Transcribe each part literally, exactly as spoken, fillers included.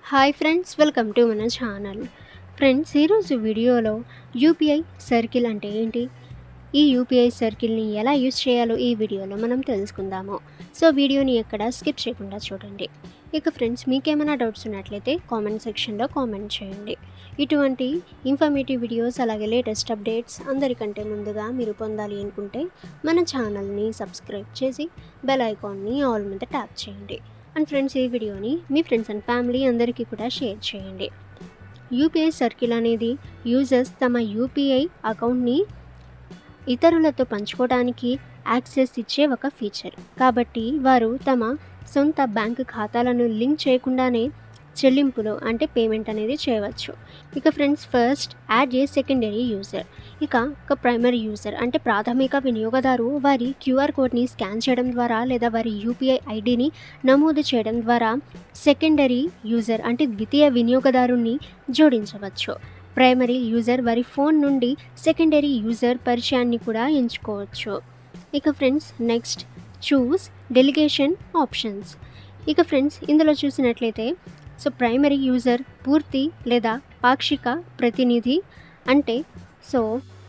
Hi friends, welcome to మన channel. Friends, ఈరోజు వీడియోలో యూపీఐ సర్కిల్ అంటే ఏంటి, ఈ యూపీఐ సర్కిల్ని ఎలా యూజ్ చేయాలో ఈ వీడియోలో మనం తెలుసుకుందాము. సో వీడియోని ఎక్కడ స్కిప్ చేయకుండా చూడండి. ఇక ఫ్రెండ్స్, మీకేమైనా డౌట్స్ ఉన్నట్లయితే కామెంట్ సెక్షన్లో కామెంట్ చేయండి. ఇటువంటి ఇన్ఫర్మేటివ్ వీడియోస్ అలాగే లేటెస్ట్ అప్డేట్స్ అందరికంటే ముందుగా మీరు పొందాలి అనుకుంటే మన ఛానల్ని సబ్స్క్రైబ్ చేసి బెల్ ఐకాన్ని ఆల్ మీద ట్యాప్ చేయండి. అండ్ ఫ్రెండ్స్, ఈ వీడియోని మీ ఫ్రెండ్స్ అండ్ ఫ్యామిలీ అందరికీ కూడా షేర్ చేయండి. యూపీఐ సర్కిల్ అనేది యూజర్స్ తమ యూపీఐ అకౌంట్ని ఇతరులతో పంచుకోవడానికి యాక్సెస్ ఇచ్చే ఒక ఫీచర్. కాబట్టి వారు తమ సొంత బ్యాంకు ఖాతాలను లింక్ చేయకుండానే చెల్లింపులు అంటే పేమెంట్ అనేది చేయవచ్చు. ఇక friends, first add a secondary user. ఇక ఒక ప్రైమరీ యూజర్ అంటే ప్రాథమిక వినియోగదారు వారి క్యూఆర్ కోడ్ని స్కాన్ చేయడం ద్వారా లేదా వారి యూపీఐ ఐడిని నమోదు చేయడం ద్వారా సెకండరీ యూజర్ అంటే ద్వితీయ వినియోగదారుని జోడించవచ్చు. ప్రైమరీ యూజర్ వారి ఫోన్ నుండి సెకండరీ యూజర్ పరిచయాన్ని కూడా ఎంచుకోవచ్చు. ఇక friends, next choose delegation options. ఇక ఫ్రెండ్స్, ఇందులో చూసినట్లయితే సో ప్రైమరీ యూజర్ పూర్తి లేదా పాక్షిక ప్రతినిధి అంటే సో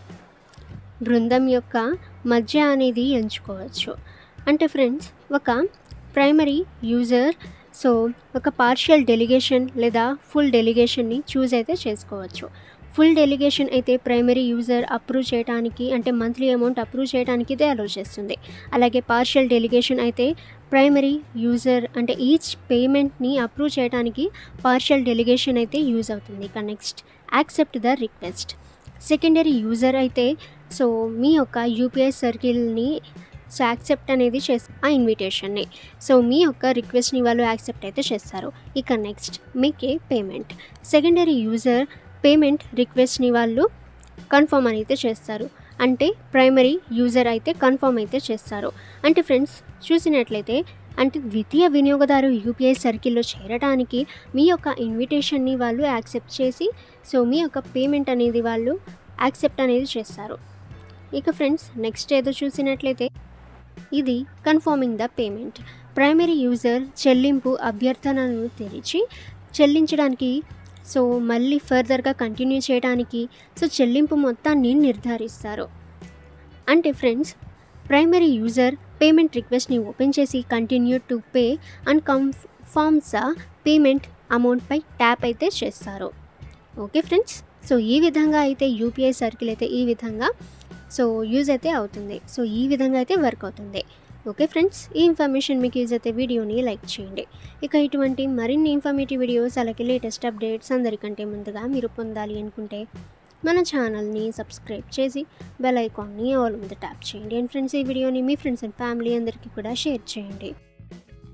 బృందం యొక్క మధ్య అనేది ఎంచుకోవచ్చు. అంటే ఫ్రెండ్స్, ఒక ప్రైమరీ యూజర్ సో ఒక పార్షియల్ డెలిగేషన్ లేదా ఫుల్ డెలిగేషన్ని చూస్ అయితే చేసుకోవచ్చు. ఫుల్ డెలిగేషన్ అయితే ప్రైమరీ యూజర్ అప్రూవ్ చేయడానికి అంటే మంత్లీ అమౌంట్ అప్రూవ్ చేయడానికి ఇదే అలో చేస్తుంది. అలాగే పార్షియల్ డెలిగేషన్ అయితే ప్రైమరీ యూజర్ అంటే ఈచ్ పేమెంట్ని అప్రూవ్ చేయడానికి పార్షియల్ డెలిగేషన్ అయితే యూజ్ అవుతుంది. ఇక next accept the request. Secondary user అయితే సో మీ యొక్క యూపీఐ సర్కిల్ని సో యాక్సెప్ట్ అనేది చేస్తారు ఆ ఇన్విటేషన్ని. సో మీ యొక్క రిక్వెస్ట్ని వాళ్ళు యాక్సెప్ట్ అయితే చేస్తారు. ఇక next make a payment. Secondary user payment రిక్వెస్ట్ని వాళ్ళు కన్ఫర్మ్ అయితే చేస్తారు. అంటే ప్రైమరీ యూజర్ అయితే కన్ఫర్మ్ అయితే చేస్తారు. అంటే ఫ్రెండ్స్, చూసినట్లయితే అంటే ద్వితీయ వినియోగదారు యూపీఐ సర్కిల్లో చేరడానికి మీ యొక్క ఇన్విటేషన్ని వాళ్ళు యాక్సెప్ట్ చేసి సో మీ యొక్క పేమెంట్ అనేది వాళ్ళు యాక్సెప్ట్ అనేది చేస్తారు. ఇక ఫ్రెండ్స్, నెక్స్ట్ ఏదో చూసినట్లయితే ఇది confirming the payment. Primary user చెల్లింపు అభ్యర్థనను తెరిచి చెల్లించడానికి సో మళ్ళీ ఫర్దర్గా కంటిన్యూ చేయడానికి సో చెల్లింపు మొత్తాన్ని నిర్ధారిస్తారు. అంటే ఫ్రెండ్స్, ప్రైమరీ యూజర్ పేమెంట్ రిక్వెస్ట్ని ఓపెన్ చేసి continue to pay and confirms the payment అమౌంట్పై ట్యాప్ అయితే చేస్తారు. ఓకే ఫ్రెండ్స్, సో ఈ విధంగా అయితే యూపీఐ సర్కిల్ అయితే ఈ విధంగా సో యూజ్ అయితే అవుతుంది. సో ఈ విధంగా అయితే వర్క్ అవుతుంది. ఓకే ఫ్రెండ్స్, ఈ ఇన్ఫర్మేషన్ మీకు యూజ్ అయితే వీడియోని లైక్ చేయండి. ఇక ఇటువంటి మరిన్ని ఇన్ఫర్మేటివ్ వీడియోస్ అలాగే లేటెస్ట్ అప్డేట్స్ అందరికంటే ముందుగా మీరు పొందాలి అనుకుంటే మన ఛానల్ని సబ్స్క్రైబ్ చేసి బెల్ ఐకాన్ని ఆల్ మీద ట్యాప్ చేయండి. అండ్ ఫ్రెండ్స్, ఈ వీడియోని మీ ఫ్రెండ్స్ అండ్ ఫ్యామిలీ అందరికీ కూడా షేర్ చేయండి.